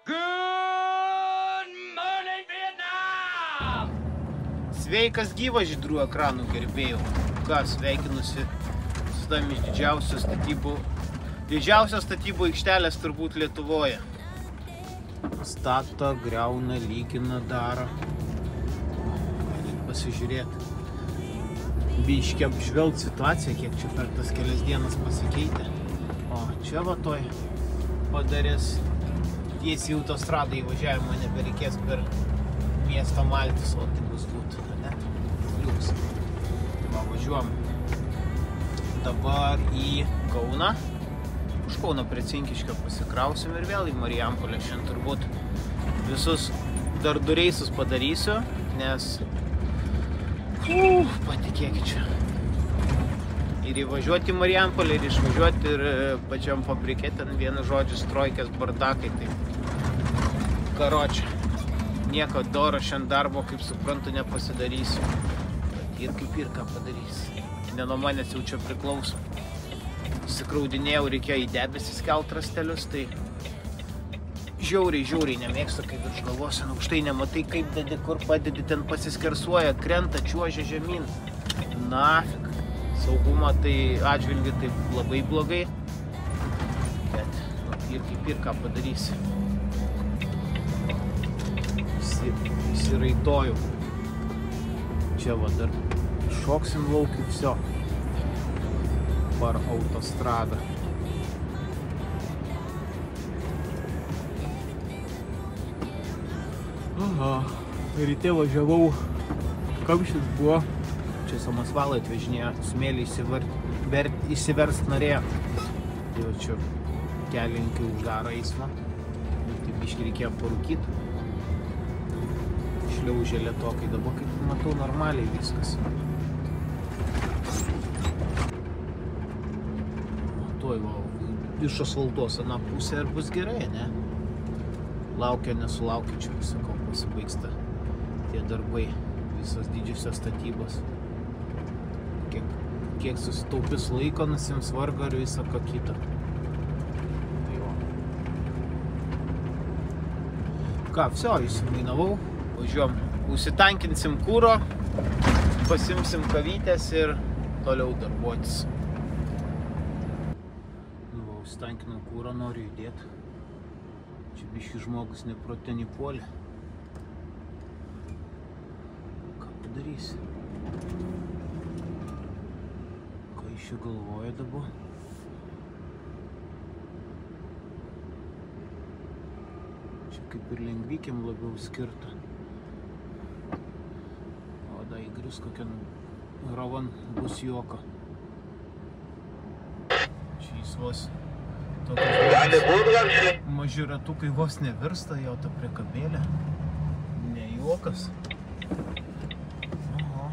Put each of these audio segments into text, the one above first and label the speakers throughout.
Speaker 1: Good morning, Vietnam!
Speaker 2: Sveikas gyvas žydrų ekranų gerbėjų. Ką, sveikinusi su tomis didžiausios statybų aikštelės turbūt Lietuvoje. Stato, griauna, lygina, daro. Galit pasižiūrėti. Biškiai apžvelgt situaciją, kiek čia per tas kelias dienas pasikeitė. O čia va toj padarės tiesiai autostradą įvažiavimą, nebereikės per miesto Maltis, o tai bus būtų, ne? Liuks. Va, važiuom dabar į Kauną. Už Kauno prie Cinkiškio pasikrausim ir vėl į Marijampolę. Šiandien turbūt visus dar du reisus padarysiu, nes patikėkit čia. Ir įvažiuoti į Marijampolę, ir išvažiuoti, ir pačiam fabrike ten vienu žodžiu strojkės bardakai. Tai karočią. Nieko doro šiandien darbo, kaip suprantu, nepasidarysiu. Ir kaip ir ką padarysiu. Ne nuo manęs jau čia priklauso. Įsikraudinėjau, reikėjo į debesis kelt rastelius, tai žiauriai nemėgstu, kaip virš galvos ant aukštai nematai, kaip dedi, kur padedi, ten pasiskersuoja, krenta, čiuožia žemyn. Nafik. Saugumą tai atžvilgiu taip labai blogai. Bet ir kaip ir ką padarysi. Įsiraitoju. Čia va dar šoksim laukį, viso. Par autostradą. Aha, ryte važiavau, kamštis buvo. Čia samasvalai atvežinėjo, smėlį įsiverst norėjo. Jau čia kelininkai uždaro eismą. Tai biškį reikėjo parūkyti. Šliaužė lietokai, dabar kaip matau normaliai viskas. Tuoj va, iš asfaltos aną pusę ir bus gerai, ne? Laukia, nesulaukia, čia sakau, pasibaigsta tie darbai, visos didžiosios statybos. Kiek susitaupis laiko, nusims vargo ir visą ką kitą. Tai va. Ką, viso, įsimainavau. Važiuom, užsitankinsim kūro, pasimsim kavytės ir toliau darbuotis. Nu, va, užsitankinau kūro, noriu judėti. Čia biškį žmogus neprote nepuolė. Ką padarysi? Ką iš čia galvoja dabar? Čia kaip ir lengvykiam labiau skirta. Įgrius kokią ravan bus juoka. Čia jis vos tokios maži ratukai vos nevirsta, jau ta priekabėlė. Ne juokas. Oho.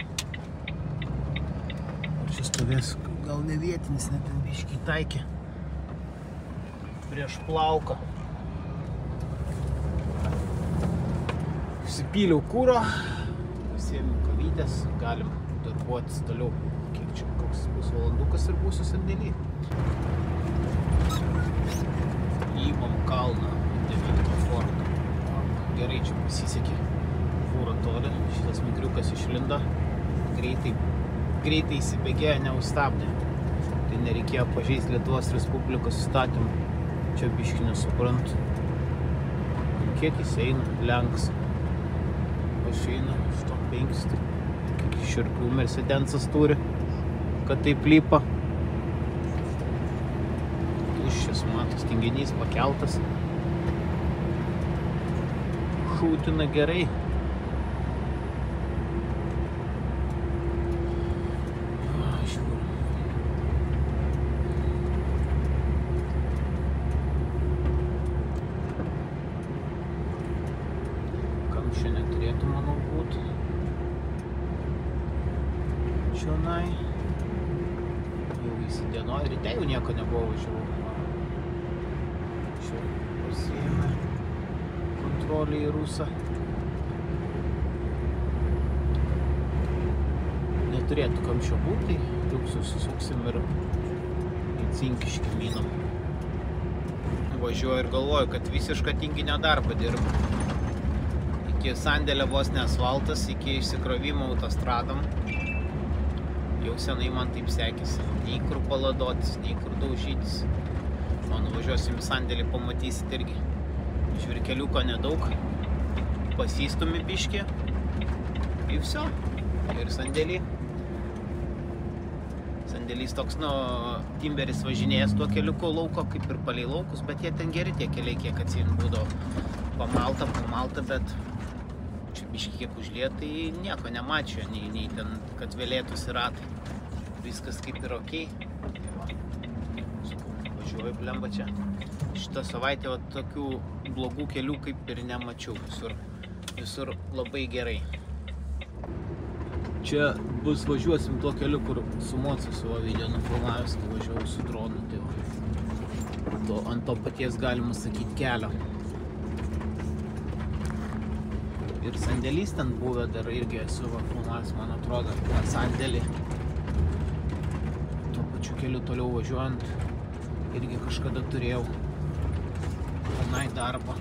Speaker 2: Ar čia stovės, gal ne vietinis, net ten biškį taikė. Prieš plauką. Užsipyliau kūro. Pasiėmiau kavytės, galim darbuotis toliau. Kiek čia, koks pusvalandukas ir būsiu sandėly. Įmam kalną 9 Fordą. Gerai, čia pasisekė. Fūra toli, šitas mikriukas išlindo. Greitai įsibėgėjo, neustabdė. Tai nereikėjo pažeisti Lietuvos Respublikos įstatymą. Čia biškį nesuprantu. Kiek jis eina, lenks. Aš einu 105, tai kiek širklių Mercedensas turi, kad taip lypa. Tuščias, matos, tinginys pakeltas. Šūtina gerai. Čia neturėtų, manau, būti. Čionai. Jau įsidienoju. Ryte jau nieko nebuvo, važiavau. Čia pasiėmė kontrolį į Rusą. Neturėtų kamščio būti, jau susisuksim ir į Cinkiškį minam. Va, važiuoju ir galvoju, kad visišką tinginio darbą dirbu. Iki sandėlio vos ne asfaltas, iki išsikrovimo autostradom. Jau senai man taip sekėsi. Nei kur paladotis, nei kur daužytis. Nuvažiuosim į sandėlį, pamatysit irgi. Žvirkeliuko nedaug. Pasistumi biškį. Ir viso. Ir sandėlį. Sandėlys toks, timberis važinėjęs tuo keliuku lauko, kaip ir palei laukus, bet jie ten geri tie keliai, kiek atsimint būdavo pamalta, bet čia biškį kiek užliet, tai nieko nemačiau, nei ten, kad vėlėtųsi ratai. Viskas kaip ir okei. Važiuoju, blemba čia. Šitą savaitę tokių blogų kelių kaip ir nemačiau. Visur labai gerai. Čia bus važiuosim tuo keliu, kur su Mocu savo video nufilmavęs, kai važiavau su dronu. Tai ant to paties galima sakyti kelio. Ir sandėlys ten buvę dar irgi esu filmavęs, man atrodo, sandėlį. Tuo pačiu keliu toliau važiuojant irgi kažkada turėjau tenai darbą.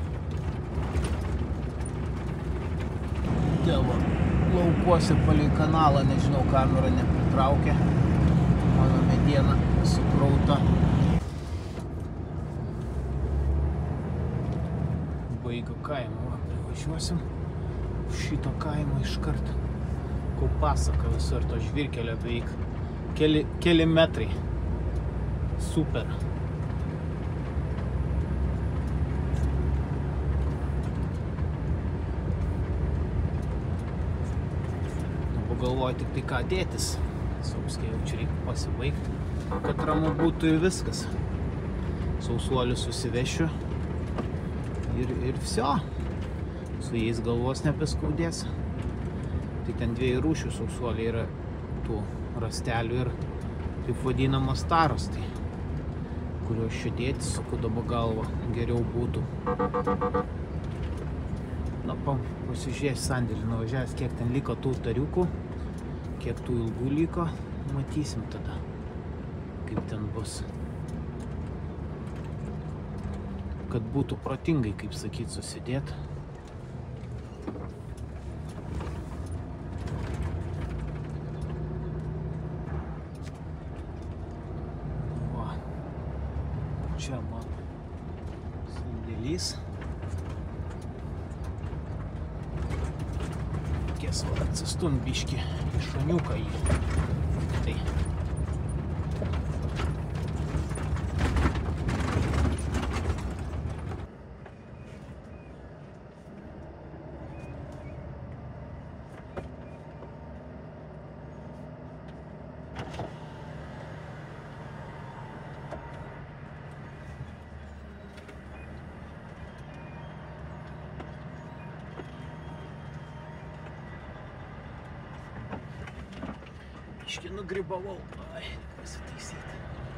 Speaker 2: Dievo, laukuose palei kanalą, nežinau, kamera nepritraukė. Mano mediena sukrauta. Baigiu kaimą, privažiuosim. Šito kaimo iškart. Kau pasaka visur to žvirkelio beveik. Keli metrai. Super. Galvoju tik tai ką dėtis. Sauskiai jau čia reikia pasibaigti, kad ramu būtų ir viskas. Sausuolius susivešiu ir viso. Su jais galvos nebeskaudės. Tai ten dviejų rūšių sausuoliai yra tų rastelių ir taip vadinamas taros, tai kuriuos čia dėti, suku dabar galvą, geriau būtų. Na, pasižiūrės sandėlį nuvažiavęs, kiek ten liko tų tariukų, kiek tų ilgų liko, matysim tada, kaip ten bus. Kad būtų protingai, kaip sakyt, susidėti. Va. Čia man sandėlys. Atsistum biškį į šuniuką jį. Tai. Biškį nugribavau. Ai, pasitaisyti.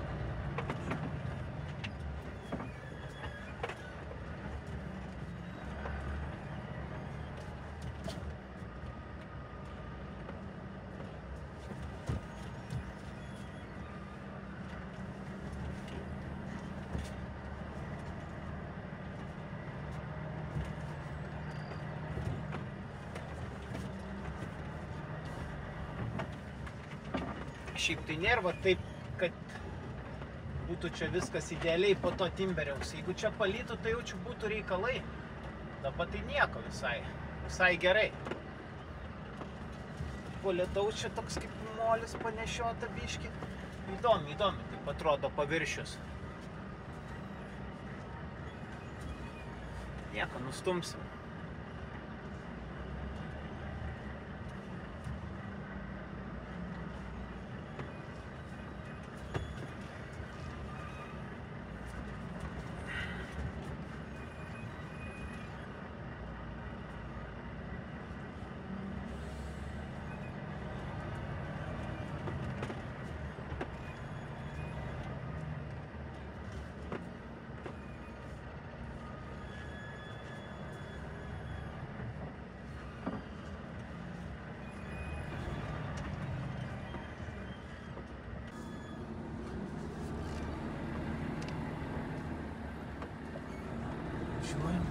Speaker 2: Šiaip tai nėra taip, kad būtų čia viskas idealiai po to timberiaus. Jeigu čia palytų, tai jau čia būtų reikalai. Dabar tai nieko visai gerai. Po lietaus čia toks kaip molis panešiota biškį. Įdomi, taip atrodo paviršius. Nieko, nustumsim. Važiuojam.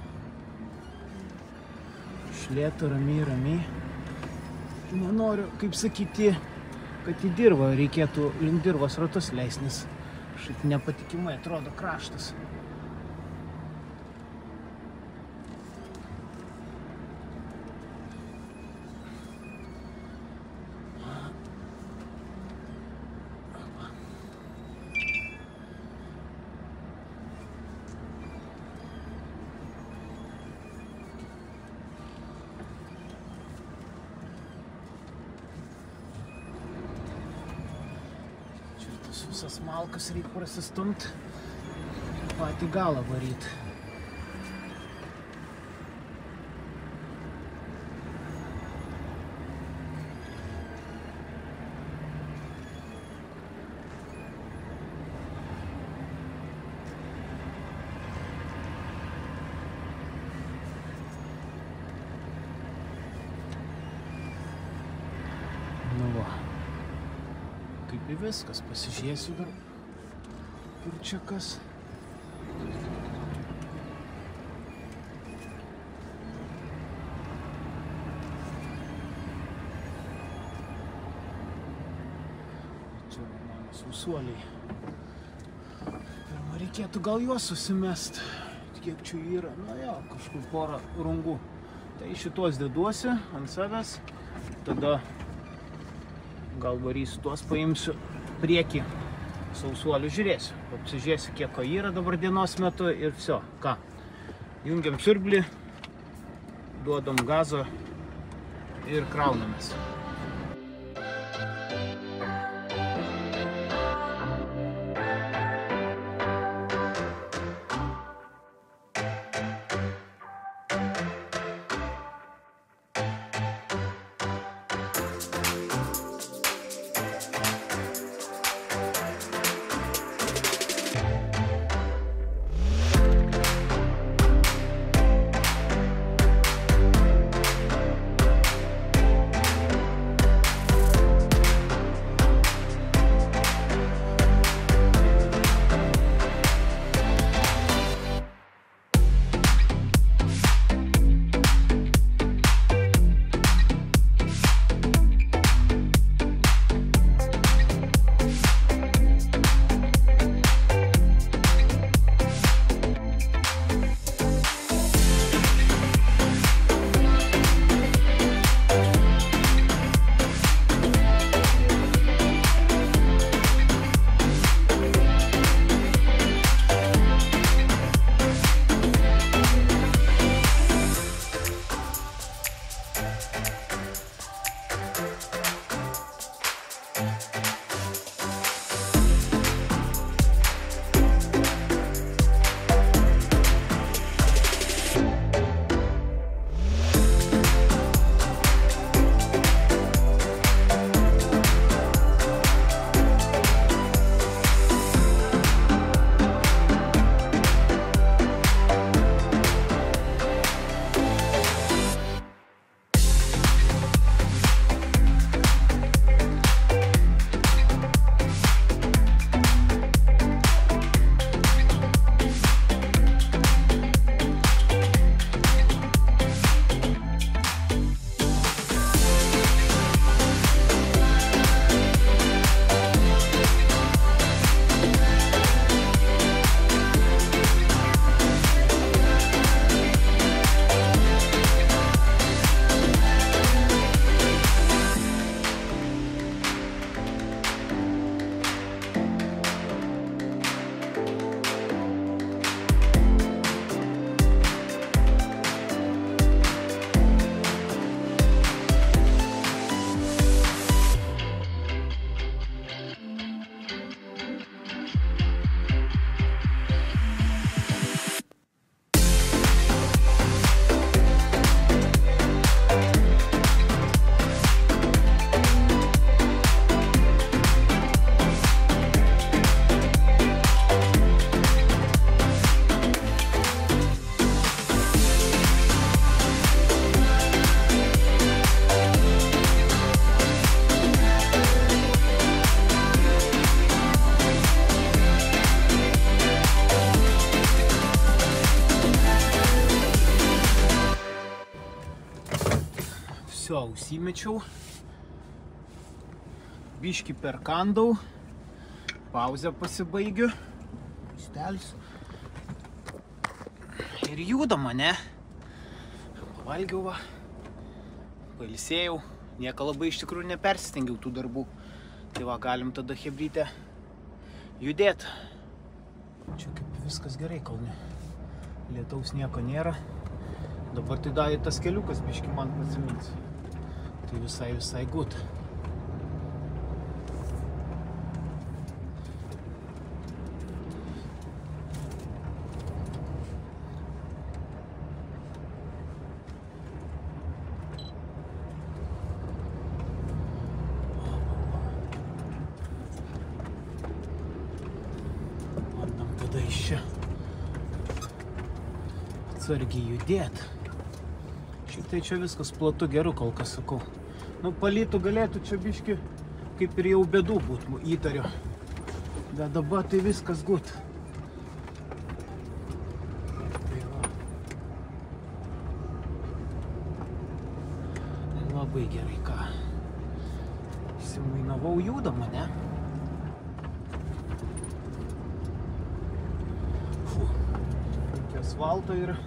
Speaker 2: Šlėta ramiai. Nenoriu, kaip sakyti, kad į dirvą reikėtų link dirvos ratus leist, nes šit nepatikimai atrodo kraštas. Visas malkas reikia prasistumt, patį galą varyt. Nu va. Kaip į viskas, pasižiūrėsiu dar, kur čia kas. Čia mano sausuoliai. Pirma, reikėtų gal juos susimest. Kiek čia yra? Na jo, kažkur porą rungų. Tai šitos deduosi ant savęs, tada gal varysiu tuos, paimsiu priekį sausuolių, žiūrėsiu. Apsižiūrėsiu, kiek ko yra dabar dienos metu ir viso. Ką? Jungiam siurblį, duodam gazo ir kraunamės. Visio, užsimečiau. Biškį perkandau. Pauzę pasibaigiu. Stelsiu. Ir judama, ne? Pavalgiau va. Pailsėjau. Nieko labai iš tikrųjų nepersistengiau tų darbų. Tai va, galim tada chebrytę judėt. Čia kaip viskas gerai, kol ne. Lietaus nieko nėra. Dabar tai davė tas keliukas, biškį man pasimins. Tai visai gut. Bandam tada iš čia atsargiai judėt. Šiaip tai čia viskas platu geru, kol kas sakau. Nu, palytų galėtų čia biški kaip ir jau bėdų būt, įtariu. Bet dabar tai viskas gut. Tai va. Labai gerai, ką. Įsimainavau judama, ne? Fu. Reikia asfalto ir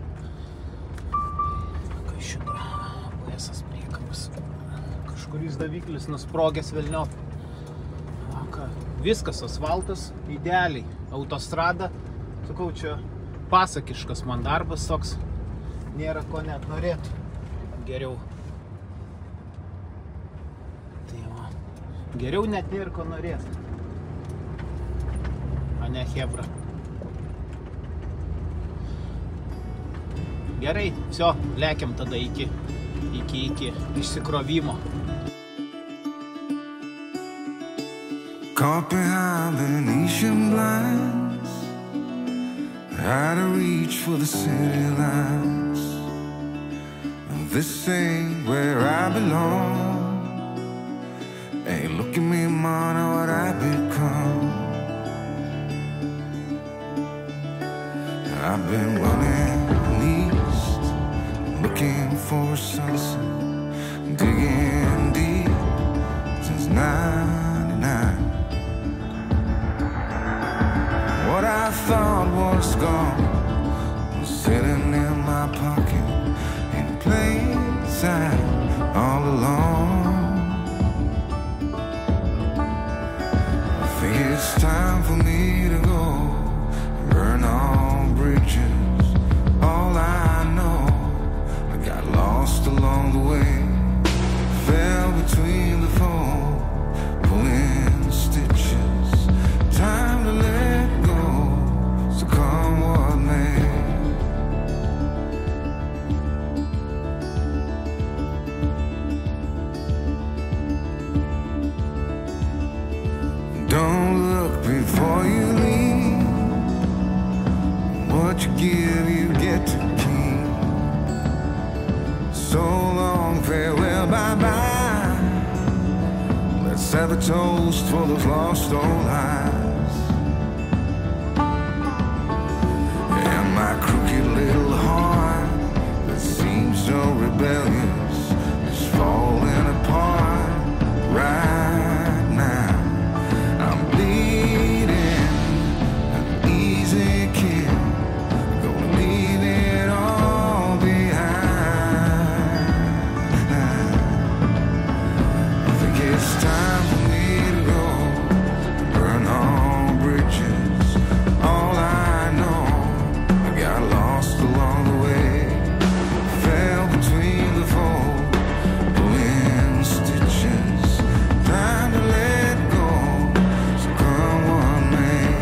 Speaker 2: šitą ABS priekabas. Kažkuris daviklis nusprogęs velniop. Viskas asfaltas, idealiai. Autostrada. Sakau, čia pasakiškas man darbas toks. Nėra ko net norėt. Geriau. Tai va. Geriau net nėra ko norėt. A ne hebra. Gerai, viso, lekiam tada iki išsikrovimo.
Speaker 3: Caught behind Venetian blinds, out of reach for the city lights. This ain't where I belong. Hey, look at me, man, what I've become. I've been running looking for a sunset, digging deep since '99. What I thought was gone was sitting in my pocket in plain sight all along. I think it's time for me to go, burn all bridges. All I know, got lost along the way, fell between the foam, pulling stitches. Time to let go, so come what may. Don't look before you leave. What you give, you get to keep. So long, farewell, bye-bye. Let's have a toast for those lost old lives. And my crooked little heart that seems so rebellious is falling apart right now. I'm bleeding, an easy kill, gonna leave it all behind. It's time for me to go, burn all bridges. All I know, I got lost along the way, fell between the fold, pulling stitches. Time to let go, so come what may.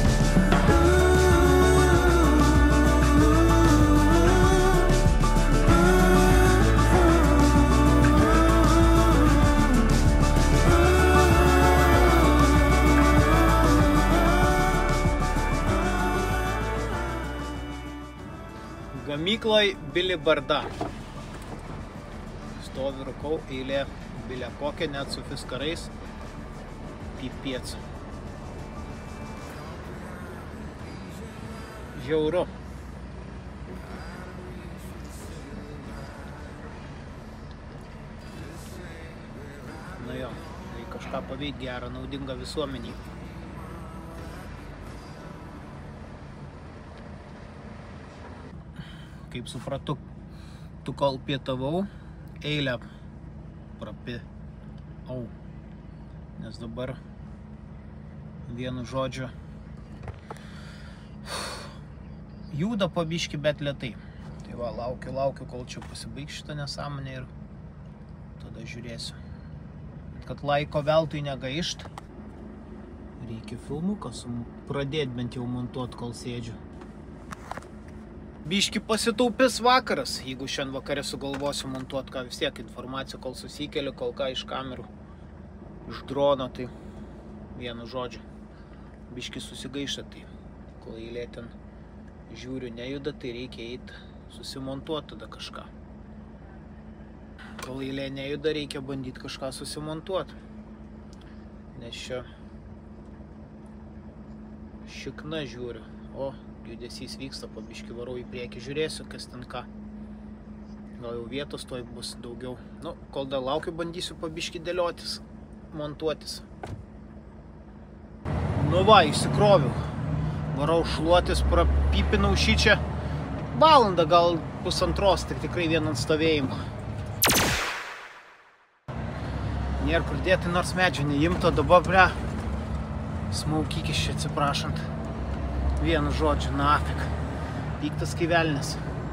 Speaker 2: Gamykloj Bili Barda. Stovi, rūkau, eilė bilė kokia, net su fiskarais. Pipiec. Žiauru. kažką paveikt gerą, naudingą visuomenį. Kaip supratau, tu kol pietavau, eilę prapiau, nes dabar vienu žodžiu juda po biškį, bet lėtai. Tai va, laukiu, kol čia pasibaigs šitą nesąmonę ir tada žiūrėsiu. Bet kad laiko veltui negaišt, reikia filmuką pradėti bent jau montuot, kol sėdžiu. Biški pasitaupis vakaras, jeigu šiandien vakare sugalvosiu montuot ką, vis tiek informaciją, kol susikeliu, kol ką iš kamerų, iš drono, tai vienu žodžiu. Biški susigaišta, tai kol eilė ten žiūriu nejuda, tai reikia eiti susimontuoti tada kažką. Kol eilė nejuda, reikia bandyti kažką susimontuoti. Nes čia šikna žiūriu, o judesys vyksta, po biškį varau į priekį, žiūrėsiu, kas ten ką. Gal jau vietos toj bus daugiau. Nu, kol dar laukiu, bandysiu po biškį dėliotis, montuotis. Nu va, įsikroviau. Varau šluotis, prapipinau šičia. Valandą, gal pusantros, tik tikrai vien ant stovėjimo. Nėra kur dėti, nors medžio neimto, dabar ble. Smaukykis čia, atsiprašant. Vienu žodžiu, nafik. Piktas kai velnis.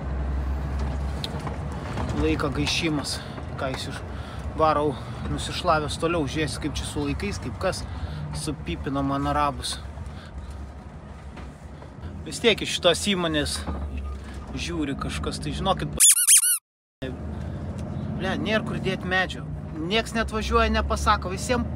Speaker 2: Laiko gaišimas. Ką jis iš varau nusišlavęs toliau. Žiūrėsiu, kaip čia su laikais, kaip kas supipino man arabus. Vis tiek iš šitos įmonės žiūri kažkas. Tai žinokit, ble, nėra kur dėti medžio. Nieks net važiuoja, nepasako. Visiems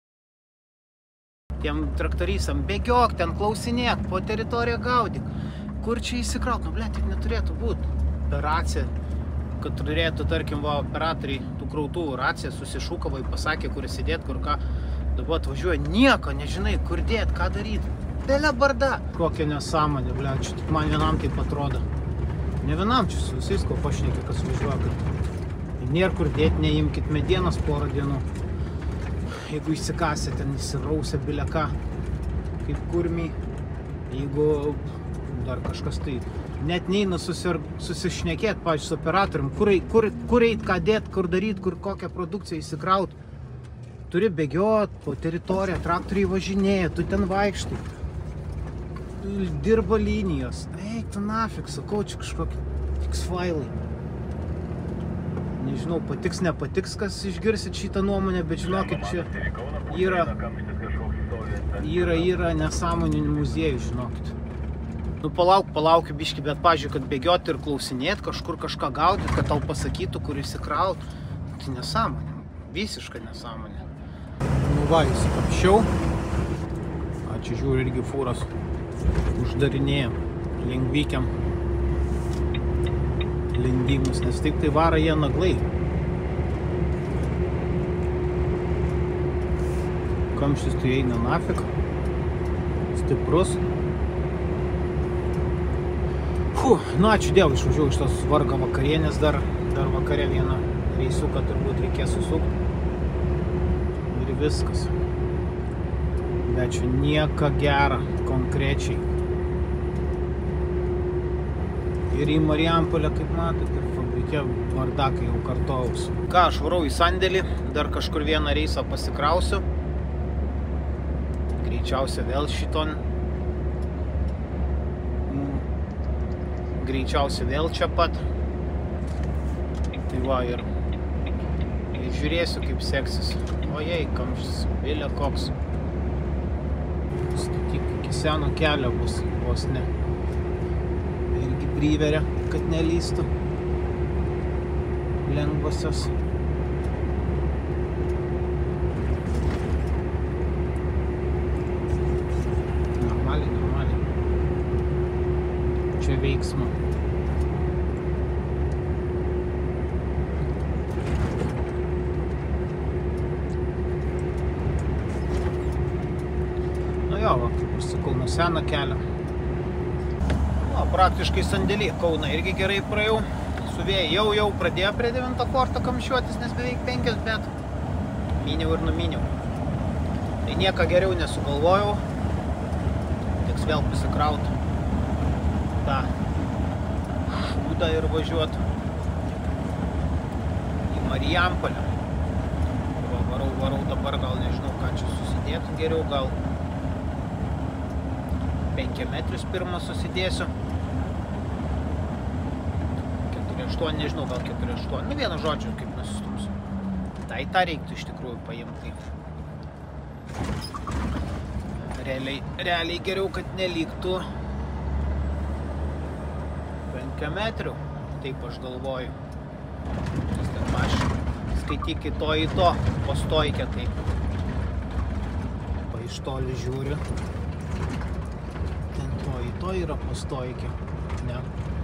Speaker 2: tiem traktorysam, bėgiok, ten klausinėk, po teritoriją gaudyk. Kur čia įsikraut? Nu, ble, taip neturėtų būti. Per raciją, kad turėtų, tarkim, va, operatoriai tų krautuvų raciją susišūkavai, pasakė, kur įsidėt, kur ką. Dabar atvažiuoja, nieko, nežinai, kur dėt, ką daryti. Belė barda. Kokia nesąmonė, ble, čia tik man vienam taip atrodo. Ne vienam, čia su visais, ko pašnekė, kas važiuoja, kad nėra kur dėt, neimkit medienos porą dienų. Jeigu įsikasė, ten įsirausia bileka, kaip kurmiai. Jeigu dar kažkas tai net neina susišnekėt, pavyzdžiui, su operatorium, kur eit, ką dėt, kur daryt, kur kokią produkciją įsikraut. Turi bėgiot po teritoriją, traktoriai važinėja, tu ten vaikštai. Dirba linijos. Eik, tu nafik, sakau, čia kažkokie fiks failai. Nežinau, patiks, nepatiks, kas išgirsit šitą nuomonę, bet žinokit, čia yra nesąmoninių muziejų, žinokit. Nu, palaukiu biškį, bet pažiūrėjau, kad bėgioti ir klausinėti, kažkur kažką gaudyti, kad tau pasakytų, kur įsikraut. Tai nesąmonė, visiškai nesąmonė. Nu va, įsikapščiau. Čia žiūri irgi fūros uždarinėja lengvykiam lendimus, nes taip tai vara jie naglai. Kamštis tu eina nafik. Stiprus. Nu, ačiū Dievui, išvažiuoju iš tos vargo vakarienės, dar vakare vieną reisuką turbūt reikės susukti. Ir viskas. Bet čia nieko gera, konkrečiai. Ir į Marijampolę, kaip matot, ir fabrike bardakai jau kartojaus. Ką, aš varau į sandėlį, dar kažkur vieną reisą pasikrausiu. Greičiausia vėl šiton. Greičiausia vėl čia pat. Tai va, ir žiūrėsiu, kaip seksis. Ojei, kamštis, vėlė koks. Statyk iki seno kelio bus, vos ne. Irgi priveria, kad nelystų lengvosios. Normaliai. Čia veiksmo. Nu jo, va, kaip aš sakau, nuo seno kelio. Praktiškai sandėlį Kauną irgi gerai praėjau. Suvėjai jau pradėjo prie 9 forto kamščiuotis, nes beveik 5, bet myniau ir numyniau. Tai nieko geriau nesugalvojau. Teks vėl pasikrauti tą šūdą ir važiuoti į Marijampolę. Varau dabar, gal nežinau, ką čia susidėti geriau, gal 5 metrius pirmą susidėsiu. 4,8, nežinau, gal 4,8. Nu, vienu žodžiu, kaip nusistumsiu. Tai tą reiktų iš tikrųjų paimti. Realiai geriau, kad neliktų 5 metrių. Taip aš galvoju. Nes ten aš skaityk į to postojkę, tai pa iš toli žiūriu. Ten to yra postojkė. Ne.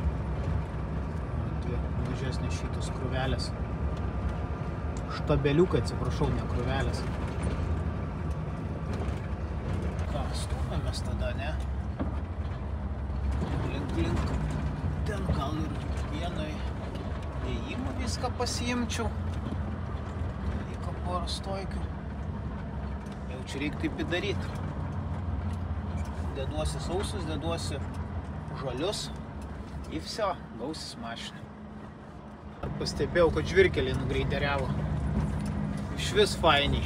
Speaker 2: Mažesnė šitos krūvelės. Štabeliukai, atsiprašau, ne krūvelės. Ką, stumėmės tada, ne? Link. Ten gal ir vienoj įėjimų viską pasiimčiau. Liko porą stojkių. Jau čia reikia taip įdaryti. Deduosi sausus, deduosi žalius. Ir viso, gausis mašina. Pastebėjau, kad žvirkeliai nugreideriavo. Iš vis fainiai.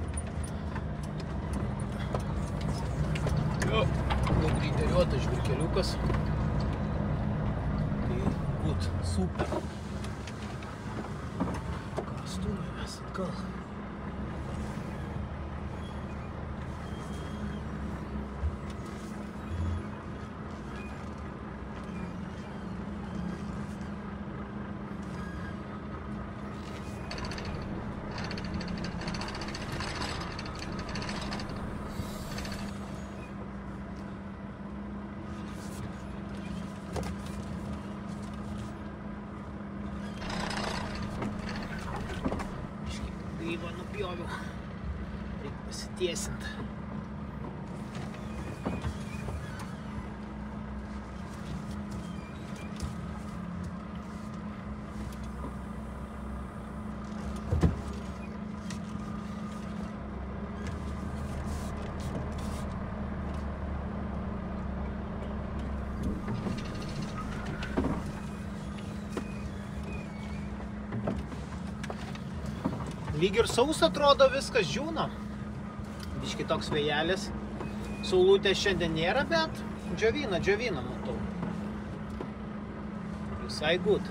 Speaker 2: Nugreideriuotas žvirkeliukas. Tai būt super. Ką stumėmės atgal. Gaivą nupjoviau. Reikia pasitiesinti. Lyg ir saus atrodo, viskas džiūna. Biški toks vėjelis. Saulutės šiandien nėra, bet džiovina, matau. Visai good.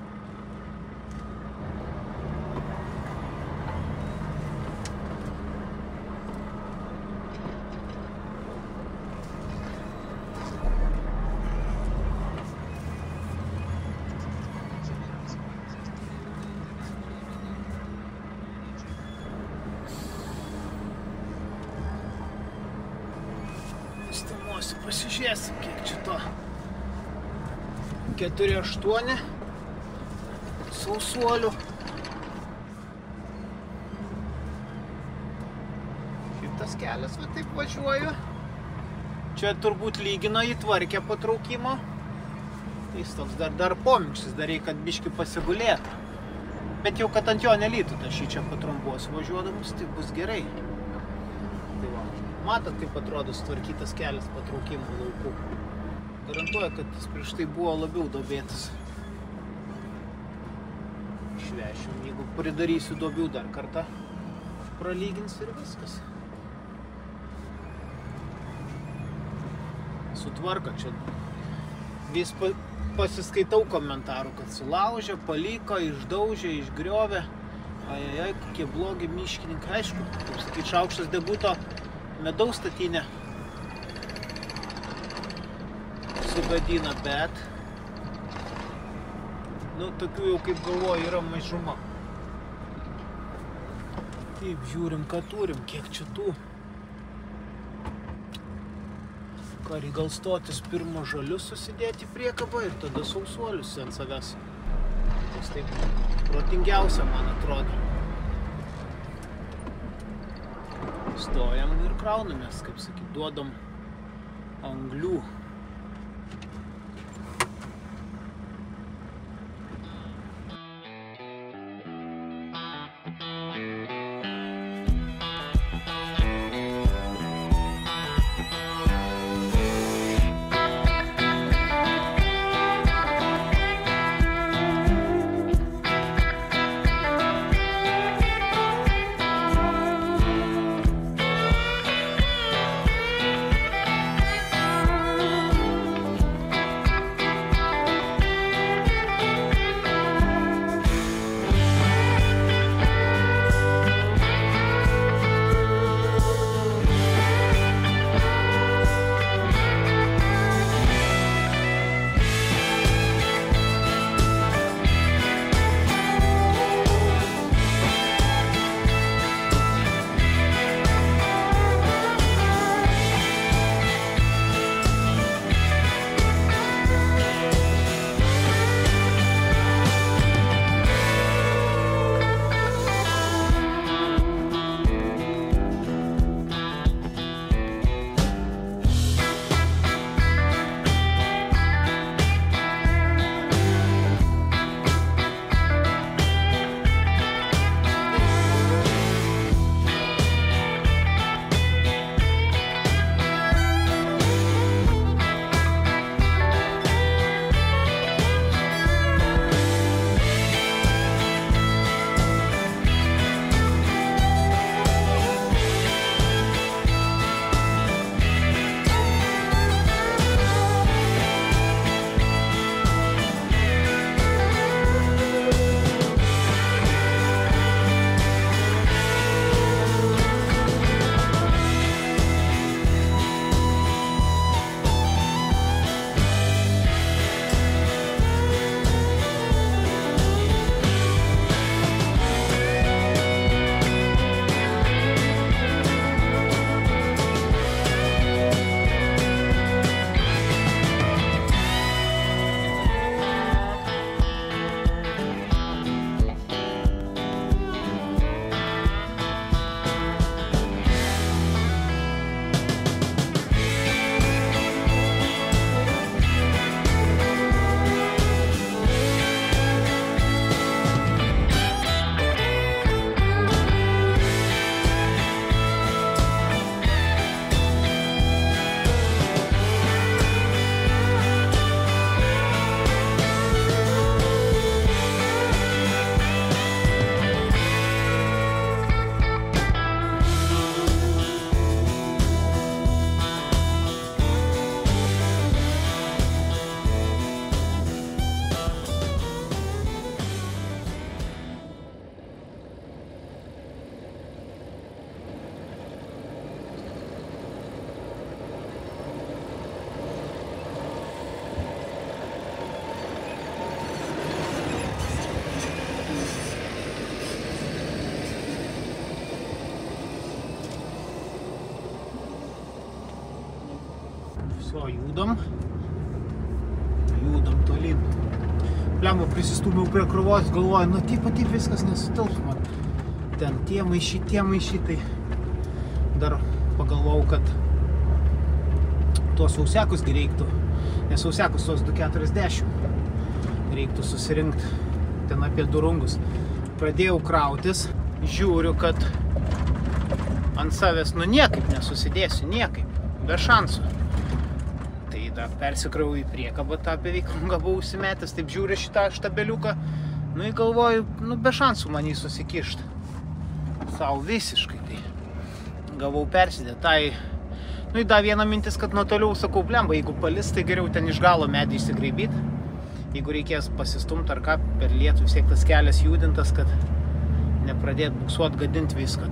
Speaker 2: Pasižiūrėsim, kiek čia to 4,8 sausuolių. Šitas kelias, va taip važiuoju. Čia turbūt lygino įtvarkę patraukimo. Jis toks dar pomikštis, dar reikia, kad biški pasigulėtų. Bet jau, kad ant jo nelytų, aš jį čia patrumpuosiu važiuodamas, tai bus gerai. Tai va. Matot, kaip atrodo sutvarkytas kelias patraukimo laukų. Garantuoju, kad jis prieš tai buvo labiau duobėtas. Išvešim, jeigu pridarysiu duobių dar kartą, pralygins ir viskas. Sutvarka čia. Vis pasiskaitau komentarų, kad sulaužė, paliko, išdaužė, išgriovė. Ajajaj, kokie blogi miškininkai. Aišku, kaip sakyt, Šaukštas deguto medaus statinę sugadina, bet tokių jau, kaip galvoju, yra mažuma. Taip, žiūrim, ką turim, kiek čia tų. Ką, gal stotis pirmo žalius susidėti priekabą ir tada sausuolius ant savęs. Tas taip protingiausia, man atrodo. Stojam ir kraunamės, kaip sakyt, duodam anglių. So, judam tolyn. Lemba, prisistūmiau prie krovos, galvoju, nu taip viskas nesutilps man. Ten tie maišy, tai dar pagalvojau, kad tuos sausiakus reiktų, nes sausiakus tuos 240 reiktų susirinkti ten apie durungus. Pradėjau krautis, žiūriu, kad ant savęs niekaip nesusidėsiu, niekaip, be šansų. Tai dar persikrau į priekabą, tą beveik gavau užsimetęs, taip žiūriu šitą štabeliuką, į galvoju, be šansų man jį susikišti. Sau visiškai, tai gavau persidėt. Tai, dar viena mintis, kad nuo toliau sakau, blemba, jeigu palis, tai geriau ten iš galo medį išsigraibyti. Jeigu reikės pasistumti ar ką, per lietų vis tiek tas kelias judintas, kad nepradėt buksuot, gadint viską.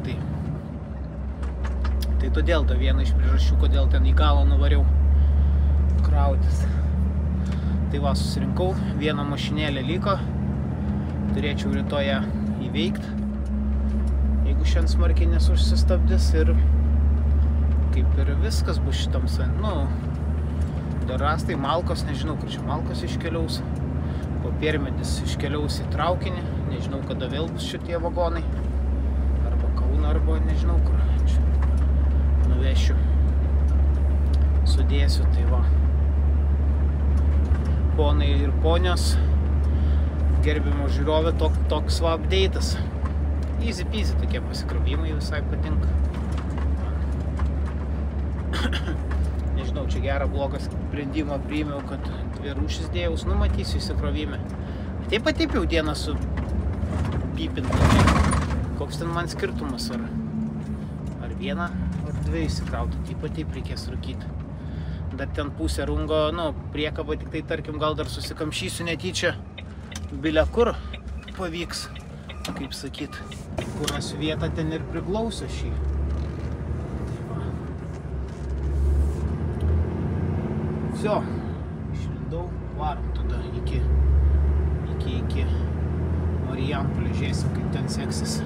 Speaker 2: Tai todėl ta viena iš priežasčių, kodėl ten į galą nuvariau krautis. Tai va, susirinkau, vieną mašinėlę liko, turėčiau rytoj ją įveikti, jeigu šiandien smarkiai nesusistabdys, ir kaip ir viskas bus šitam dar rastai, malkos, nežinau, kur čia malkos iškeliaus, popiermedis iškeliaus į traukinį, nežinau, kada vėl bus šitie vagonai, arba Kauno, arba nežinau, kur čia nuvešiu, sudėsiu, tai va. Ponai ir ponios, gerbimo žiūrovė, toks va update'as. Easy peasy, tokie pasikrovimai visai patinka. Nežinau, čia gerą blogą sprendimą priėmiau, kad 2 rūšis dėjaus, matysiu įsikrovime. Taip jau dieną su pypintu. Koks ten man skirtumas, ar 1 ar 2 įsikrauti, taip reikės rūkyti. Dar ten pusę rungo, priekabą tik tai, tarkim, gal dar susikamšysiu netyčia, bilia kur pavyks, kaip sakyt, kur rasiu vietą, ten ir priglausiu šį. Vsio, išlindau, varom tada iki Marijampolės, žiūrėsim, kaip ten seksis.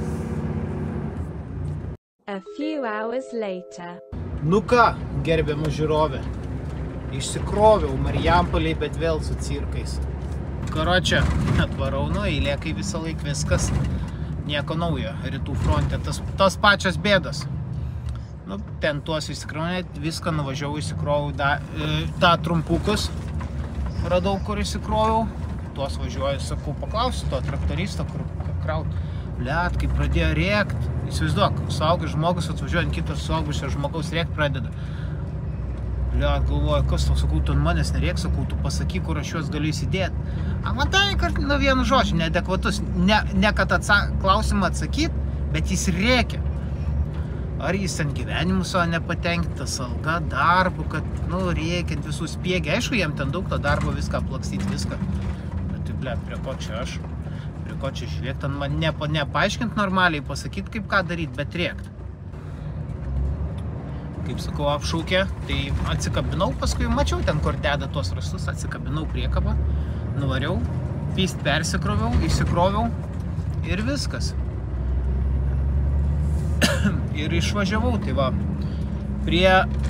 Speaker 4: A few hours later.
Speaker 2: Ką, gerbiama žiūrovė, išsikroviau Marijampolėj, bet vėl su cirkais. Karočią, atvarau, eilė, kai visą laik viskas, nieko naujo, rytų fronte, tos pačios bėdos. Ten tuos įsikrovau, viską nuvažiavau, įsikrovau, tą trumpukus radau, kur įsikroviau, tuos važiuoju, sakau, paklausiu to traktoristo, kur kraut. Blet, kai pradėjo rėkt, įsivaizduok, suaugęs žmogus atvažiuojant kitas suaugusio žmogaus rėkt pradeda. Blet, galvoju, kas tau, sakau, tu manęs nerėk, sakau, tu pasakyk, kur aš juos galiu įsidėti. Matai, kad vienu žodžiu, neadekvatus, ne kad klausimą atsakyt, bet jis rėkia. Ar jis ten gyvenimu savo nepatenkintas, alga, darbu, kad, rėkiant visus spiegia. Aišku, jam ten daug to darbo, viską plakstyti, viską. Bet tai, blet, prie ko čia aš? Prie ko čia žiūrėk, ten man nepaaiškint normaliai, pasakyti, kaip ką daryti, bet rėkt. Kaip sakau, apšaukė, tai atsikabinau, paskui mačiau ten, kur deda tuos rastus, atsikabinau priekabą, nuvariau, pyst persikroviau, įsikroviau ir viskas. Ir išvažiavau, tai va, prie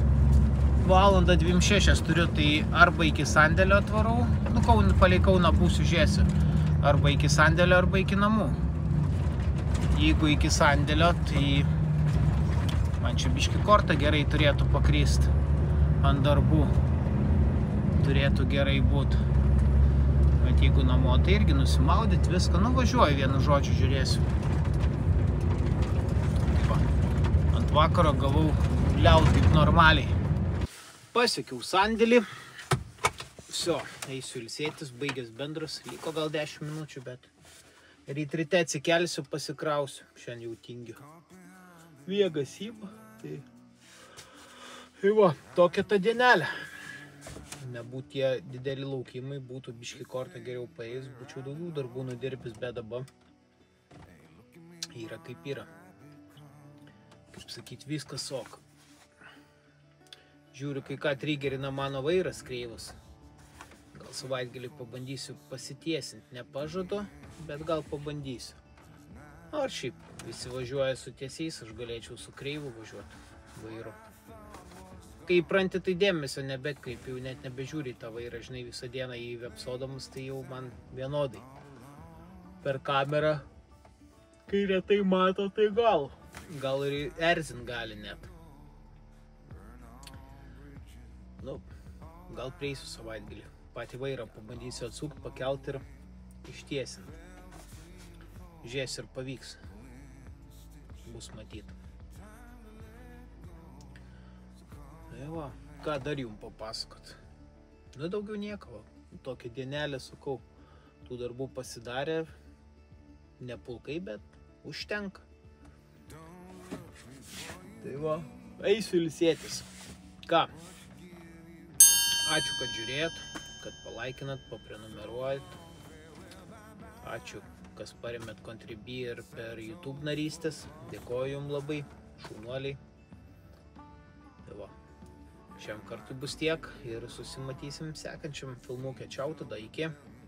Speaker 2: 1:26 turiu, tai arba iki sandėlio atvarau, palei Kauną būsiu žiesiu, arba iki sandėlio, arba iki namų. Jeigu iki sandėlio, tai man čia biški kortą gerai turėtų pakryst ant darbų, turėtų gerai būt. Bet jeigu namo, tai irgi nusimaudyt viską, važiuoju, vienu žodžiu žiūrėsiu. Vakaro gavau liaut kaip normaliai. Pasiekiau sandėlį. Vsio, eisiu ilsėtis, baigęs bendras. Liko gal 10 minučių, bet ryte atsikelsiu, pasikrausiu. Šiandien jau tingiu. Viegas įba. Tai va, tokia ta dienelė. Nebūt tie dideli laukimai, būtų biški kortą geriau paėjus, būčiau daugiau darbų nudirbęs, bet dabar yra kaip yra. Kaip sakyt, viskas ok. Žiūriu, kai ką trigerina mano vairas kreivas. Gal savaitgalį pabandysiu pasitiesinti. Nepažadu, bet gal pabandysiu. Ar šiaip visi važiuoja su tiesiais, aš galėčiau su kreivu važiuoti vairu. kai įpranti, tai dėmesio nebekreip, jau net nebežiūri tą vairą, žinai, visą dieną jį vepsodamas, tai jau man vienodai. Per kamerą, kai retai mato, tai gal ir erzint gali net. Nu, gal prieisiu savaitgalį. Patį vairą pabandysiu atsukti, pakelt ir ištiesinti. Žies ir pavyks. Bus matyt. Tai va, ką dar jums papasakot? Nu, daugiau nieko. Tokią dienelę sukau. Tų darbų pasidarė. Nepulkai, bet užtenka. Tai va, eisiu ilsėtis. Ką? Ačiū, kad žiūrėjot, kad palaikinat, paprenumeruojat. Ačiū, kas paremėt Contribui ir per YouTube narystės. Dėkoju jums labai, šaunuoliai. Tai va, šiam kartui bus tiek ir susimatysim sekančiam filmuke. Čiau, tada iki.